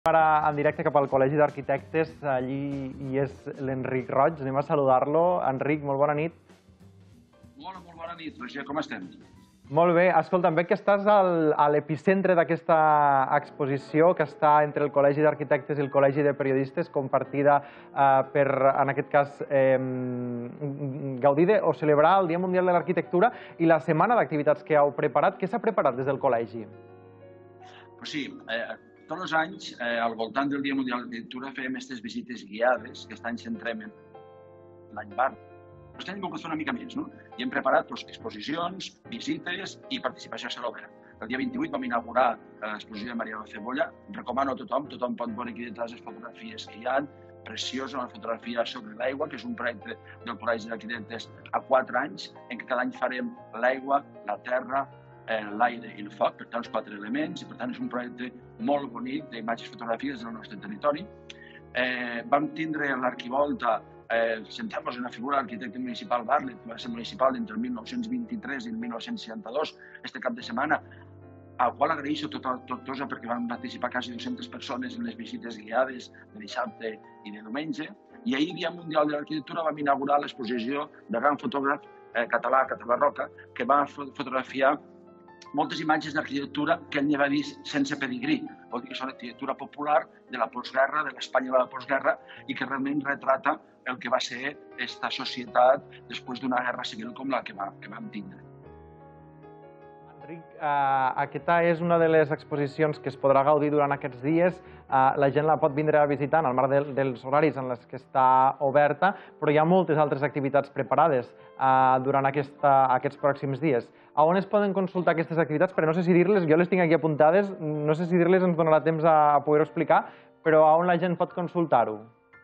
Ara en directe cap al Col·legi d'Arquitectes, allí hi és l'Enric Roig, anem a saludar-lo. Enric, molt bona nit. Hola, molt bona nit, Roger, com estem? Molt bé, escolta'm, veig que estàs a l'epicentre d'aquesta exposició que està entre el Col·legi d'Arquitectes i el Col·legi de Periodistes, compartida per, en aquest cas, gaudir o celebrar el Dia Mundial de l'Arquitectura i la setmana d'activitats que heu preparat. Què s'ha preparat des del col·legi? Sí, tots els anys, al voltant del Dia Mundial de l'Arquitectura, fèiem aquestes visites guiades, que aquest any centrem en l'any bar. Aquest any hem volgut fer una mica més, no? I hem preparat exposicions, visites i participació a cel obert. El dia 28 vam inaugurar l'exposició de Mariano Cebolla. Recomano a tothom pot veure aquí detrás les fotografies que hi ha. Preciosa, una fotografia sobre l'aigua, que és un projecte del Col·legi d'Arquitectes a 4 anys, en què cada any farem l'aigua, la terra, l'aire i el foc, per tant, els 4 elements, i per tant és un projecte molt bonic d'imatges fotogràfiques del nostre territori. Vam tindre l'arquivolta, centrem-nos en la figura de l'arquitecte municipal Bartlett, que va ser municipal entre el 1923 i el 1962, este cap de setmana, al qual agraeixo a Tortosa perquè van participar quasi 200 persones en les visites guiades de dissabte i de diumenge. I ahir, Dia Mundial de l'Arquitectura, vam inaugurar l'exposició del gran fotògraf català, Català Roca, que va fotografiar moltes imatges d'arquitectura que ell va dir sense pedigrí. Vol dir que són arquitectura popular de la postguerra, de l'Espanya de la postguerra, i que realment retrata el que va ser aquesta societat després d'una guerra civil com la que vam tindre. Enric, aquesta és una de les exposicions que es podrà gaudir durant aquests dies. La gent la pot vindre a visitar en el marc dels horaris en els que està oberta, però hi ha moltes altres activitats preparades durant aquests pròxims dies. A on es poden consultar aquestes activitats? Però no sé si dir-les, jo les tinc aquí apuntades, no sé si dir-les ens donarà temps a poder-ho explicar, però a on la gent pot consultar-ho?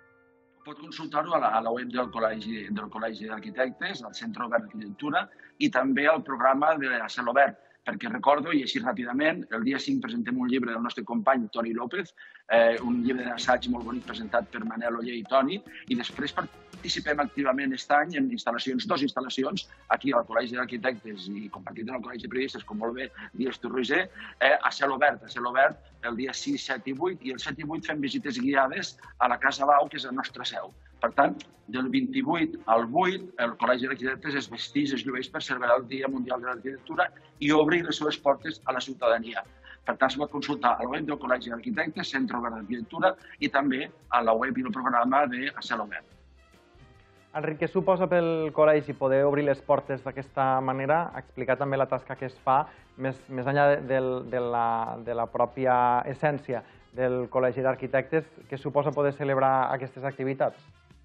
Pot consultar-ho a la web del Col·legi d'Arquitectes, al Centre Obert d'Arquitectura, i també al programa de Cel Obert, perquè recordo, i així ràpidament, el dia 5 presentem un llibre del nostre company Toni López, un llibre d'assaig molt bonic presentat per Manel Oller i Toni, i després participem activament aquest any en dues instal·lacions, aquí al Col·legi d'Arquitectes i compartit en el Col·legi de Periodistes, com molt bé dius tu, Roger, a Cel Obert el dia 6, 7 i 8, i el 7 i 8 fem visites guiades a la Casa Bau, que és la nostra seu. Per tant, del 28 al 8, el Col·legi d'Arquitectes es vesteix, es llueix per celebrar el Dia Mundial de l'Arquitectura i obrir les seves portes a la ciutadania. Per tant, es pot consultar a la web del Col·legi d'Arquitectes, Centre Obert d'Arquitectura, i també a la web i el programa de Cel Obert. Enric, què suposa pel col·legi poder obrir les portes d'aquesta manera? Explicar també la tasca que es fa més enllà de la pròpia essència del Col·legi d'Arquitectes. Què suposa poder celebrar aquestes activitats?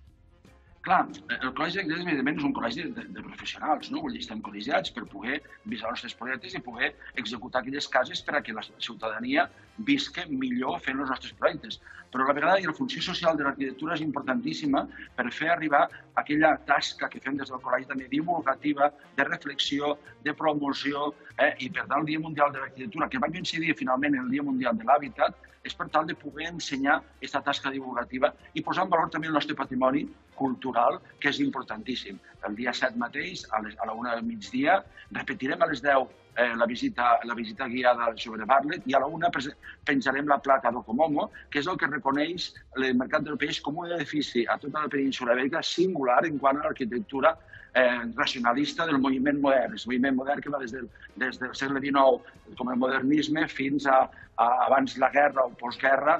Clar, el Col·legi d'Arquitectes, evidentment, és un col·legi de professionals, no? Vull dir, estem col·legiats per poder visar els nostres projectes i poder executar aquelles cases per a que la ciutadania visca millor fent els nostres projectes. Però a la vegada, la funció social de l'arquitectura és importantíssima per fer arribar aquella tasca que fem des del col·legi també divulgativa, de reflexió, de promoció, i per tant el Dia Mundial de l'Arquitectura, que va coincidir finalment en el Dia Mundial de l'Hàbitat, és per tal de poder ensenyar aquesta tasca divulgativa i posar en valor també el nostre patrimoni cultural, que és importantíssim. El dia 7 mateix, a la 1 del migdia, repetirem a les 10 la visita guiada sobre Bartlett, i a la 1 penjarem la placa d'Okomomo, que és el que reconeix el Mercat del Peix com un edifici a tota la península Ibèrica singular en quant a l'arquitectura racionalista del moviment modern. És un moviment modern que va des del segle XIX com el modernisme fins a abans la guerra o postguerra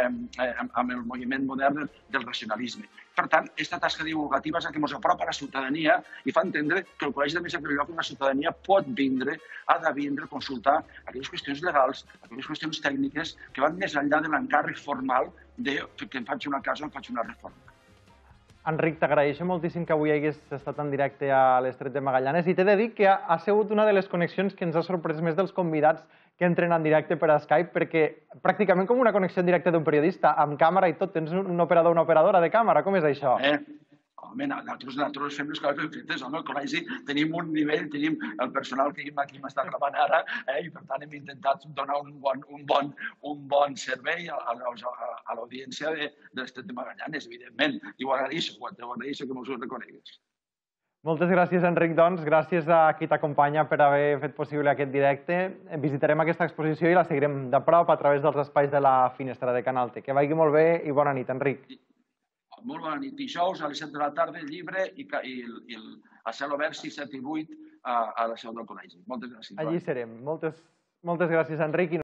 amb el moviment modern del racionalisme. Per tant, aquesta tasca divulgativa és la que ens apropa a la ciutadania i fa entendre que el col·legi també és el lloc on la ciutadania pot vindre, ha de vindre a consultar aquelles qüestions legals, aquelles qüestions tècniques que van més enllà de l'encàrrec formal de que em faig una casa o em faig una reforma. Enric, t'agraeixo moltíssim que avui hagués estat en directe a l'Estret de Magallanes i t'he de dir que ha sigut una de les connexions que ens ha sorprès més dels convidats que entren en directe per a Skype, perquè pràcticament com una connexió en directe d'un periodista, amb càmera i tot. Tens un operador o una operadora de càmera, com és això? Home, nosaltres fem les coses perfectes, home, al col·legi tenim un nivell, tenim el personal que aquí m'està gravant ara, i per tant hem intentat donar un bon servei a l'audiència de l'Estret de Magallanes, evidentment, i ho agraeixo que m'ho reconeguis. Moltes gràcies, Enric, doncs. Gràcies a qui t'acompanya per haver fet possible aquest directe. Visitarem aquesta exposició i la seguirem de prop a través dels espais de la Finestra de Canaltè. Que vagi molt bé i bona nit, Enric. Molt bona nit. Dijous a les 7 de la tarda, llibre, i a cel obert 6, 7 i 8 a la seu del col·legi. Moltes gràcies. Allí serem. Moltes gràcies, Enric.